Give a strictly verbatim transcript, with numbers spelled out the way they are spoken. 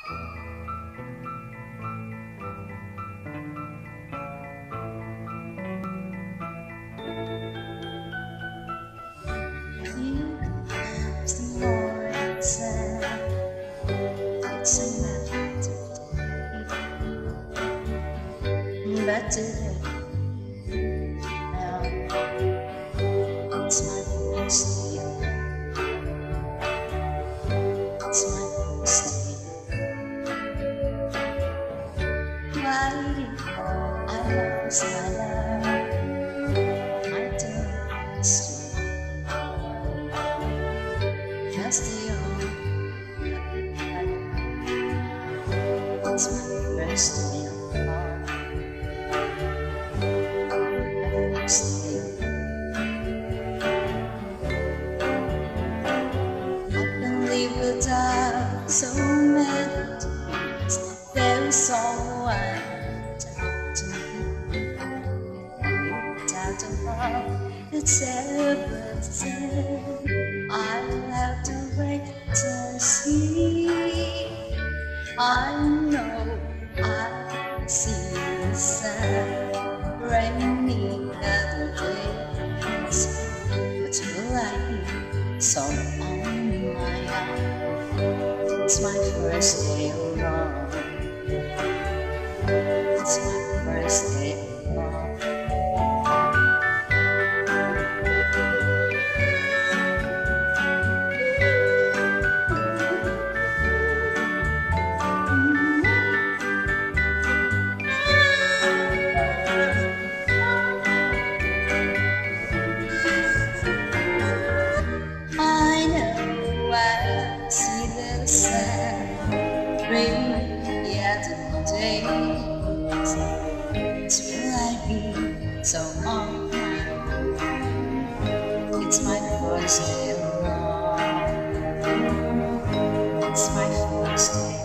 But today, now it's my first day. It's my first day. Why I lost my love, I don't understand. Just the only it's my first day of love. I believe the dark so meant there is someone to me. Without a love, it's everything. I'll have to wait to see. I know I see the sun rainy other days, but will I be so on my own? It's my first day alone. It's my first day alone. See the sun rain the other days. Will I be so on? It's my first day alone. It's my first day.